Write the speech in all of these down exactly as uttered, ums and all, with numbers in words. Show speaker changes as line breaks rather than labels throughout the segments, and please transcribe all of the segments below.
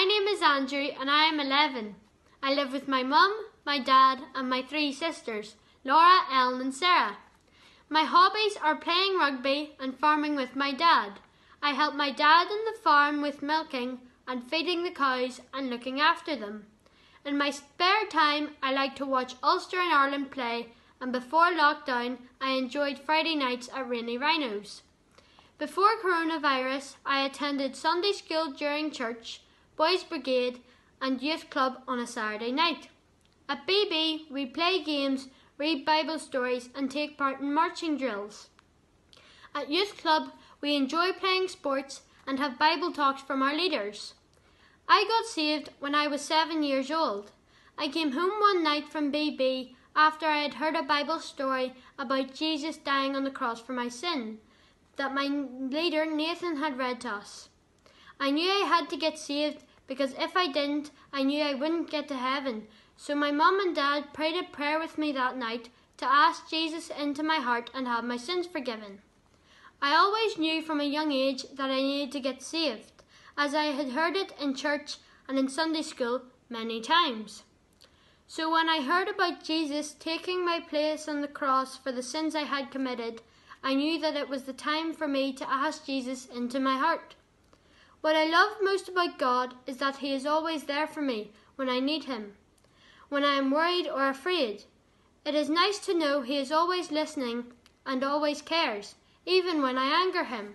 My name is Andrew and I am eleven. I live with my mum, my dad and my three sisters, Laura, Ellen and Sarah. My hobbies are playing rugby and farming with my dad. I help my dad in the farm with milking and feeding the cows and looking after them. In my spare time, I like to watch Ulster and Ireland play, and before lockdown, I enjoyed Friday nights at Rainy Rhinos. Before coronavirus, I attended Sunday school during church, Boys Brigade and Youth Club on a Saturday night. At B B, we play games, read Bible stories and take part in marching drills. At Youth Club, we enjoy playing sports and have Bible talks from our leaders. I got saved when I was seven years old. I came home one night from B B after I had heard a Bible story about Jesus dying on the cross for my sin that my leader Nathan had read to us. I knew I had to get saved because if I didn't, I knew I wouldn't get to heaven. So my mum and dad prayed a prayer with me that night to ask Jesus into my heart and have my sins forgiven. I always knew from a young age that I needed to get saved, as I had heard it in church and in Sunday school many times. So when I heard about Jesus taking my place on the cross for the sins I had committed, I knew that it was the time for me to ask Jesus into my heart. What I love most about God is that He is always there for me when I need Him, when I am worried or afraid. It is nice to know He is always listening and always cares, even when I anger Him.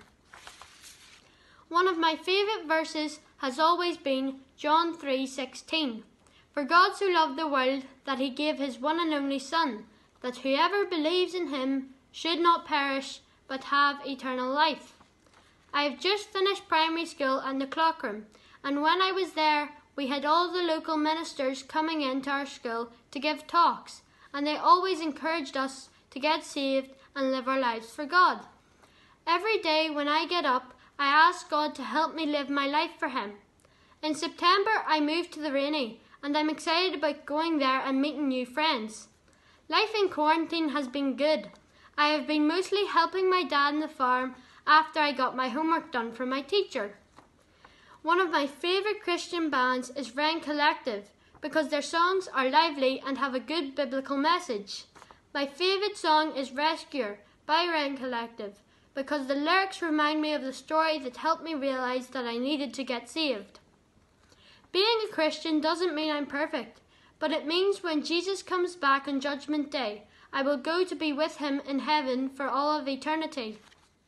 One of my favourite verses has always been John three sixteen. For God so loved the world that He gave His one and only Son, that whoever believes in Him should not perish but have eternal life. I have just finished primary school at the Clockroom, and when I was there, we had all the local ministers coming into our school to give talks, and they always encouraged us to get saved and live our lives for God. Every day when I get up, I ask God to help me live my life for Him. In September, I moved to the Rainy, and I'm excited about going there and meeting new friends. Life in quarantine has been good. I have been mostly helping my dad on the farm after I got my homework done from my teacher. One of my favourite Christian bands is Wren Collective because their songs are lively and have a good biblical message. My favourite song is Rescuer by Wren Collective because the lyrics remind me of the story that helped me realise that I needed to get saved. Being a Christian doesn't mean I'm perfect, but it means when Jesus comes back on Judgment Day, I will go to be with Him in heaven for all of eternity.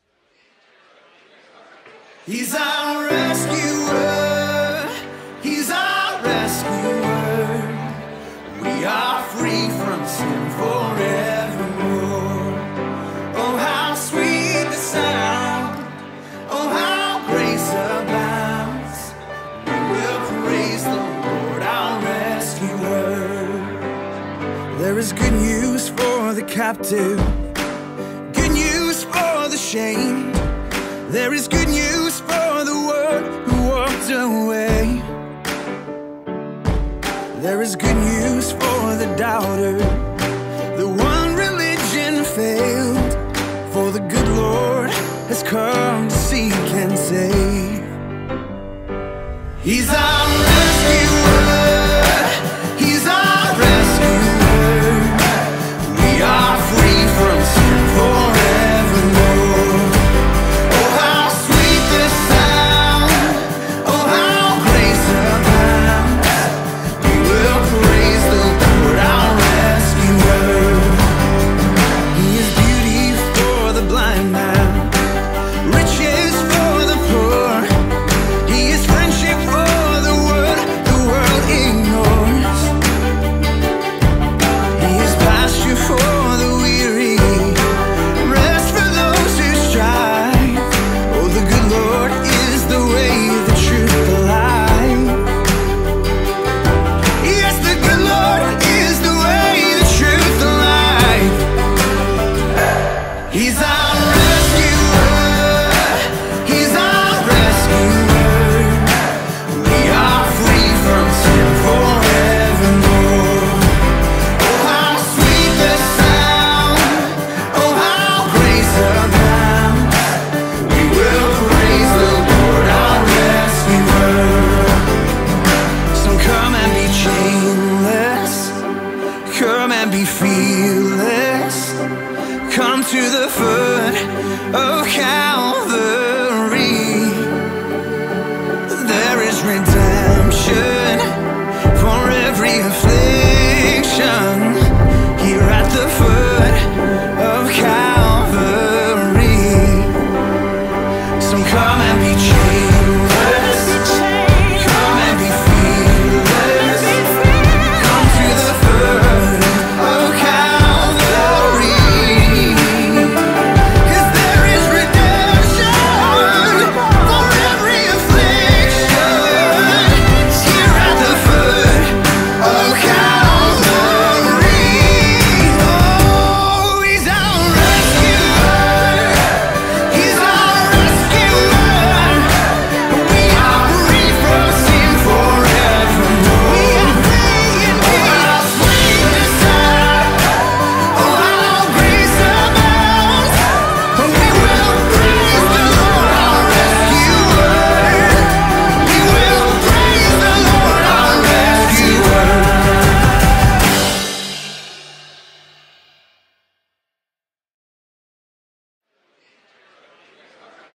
He's our rescuer, He's our rescuer. We are free from sin forevermore. Oh, how sweet the sound, oh, how grace abounds. We will praise the Lord, our rescuer. There is good news for the captive, good news for the shamed. There is good news for the one who walked away. There is good news for the doubter, the one religion failed. For the good Lord has come to seek and save. He's our rescuer, He's our rescuer. We are free from sin forevermore. Riches for the poor, He is friendship for the world. be fearless. Come to the foot of Calvary. There is redemption for every offense.